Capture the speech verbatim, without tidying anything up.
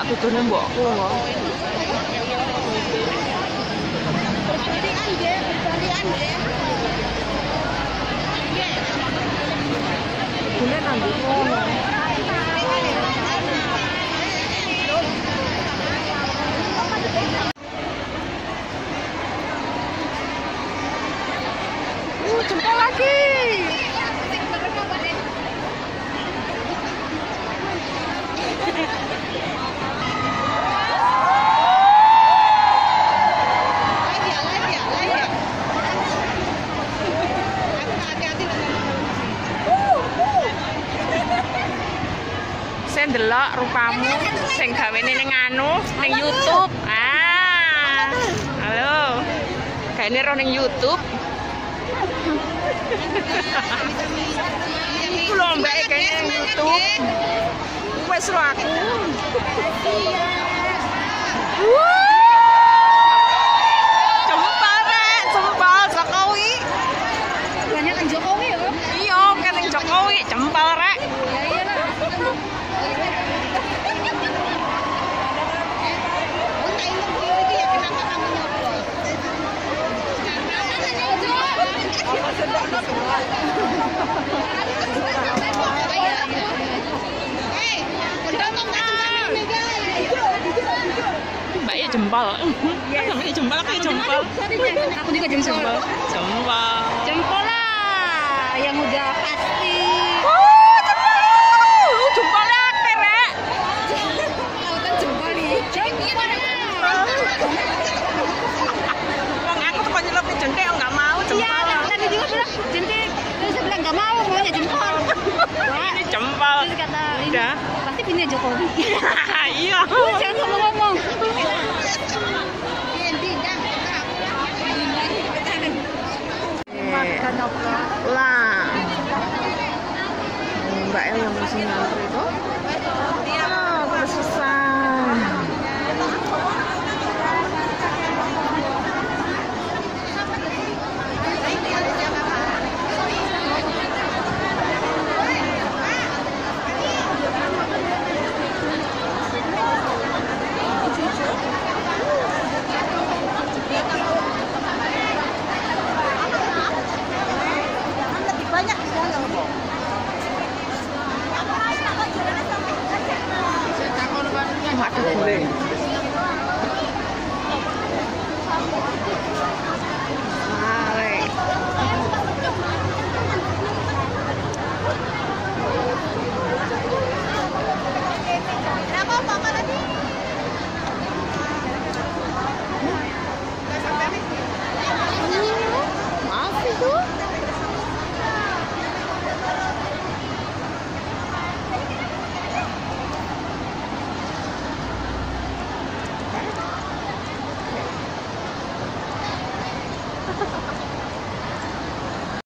tak tutune mbokku kok. Bune nang ngono. Uh, jempol lagi. Saya ndelok rupamu sing gawene ning anu ning YouTube. Ah. Halo. Gawene ro ning YouTube. Iku lho mbake gawene ning YouTube. Wes ro aku. Jempol rek, jempol Jokowi. Banyak kan Jokowi ya? Iya, kan ning Jokowi, jempol rek. Ya iyalah. Mbak ya jempol. Kan namanya jempol kayak jempol. Aku juga jempol. Jempol. Jempol lah yang udah pasti. Oh, jempol. Jempolnya akeh, Rek. Aku kan jempol nih. Jempol lah. Wong aku tuh nyelop jentik enggak mau Iya, jempol. tadi juga bilang jentik. Terus saya bilang nggak mau, maunya jempol. Ini jempol. Terus kata ini Udah. pasti pilih Jokowi. Iya. Jangan ngomong-ngomong.